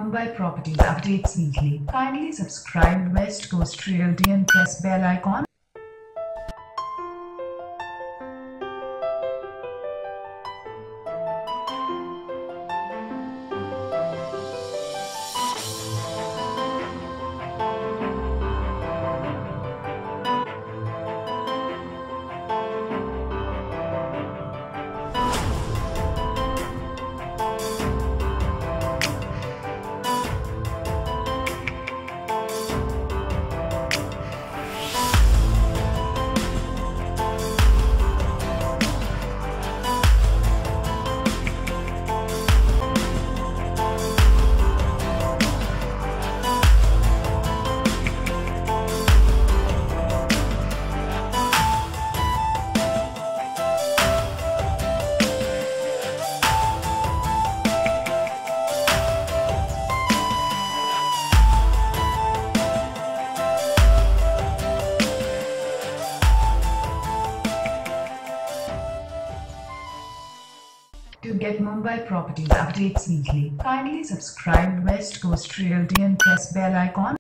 Mumbai property updates weekly, kindly subscribe West Coast Realty and press bell icon. To get Mumbai property updates weekly, kindly subscribe West Coast Realty and press bell icon.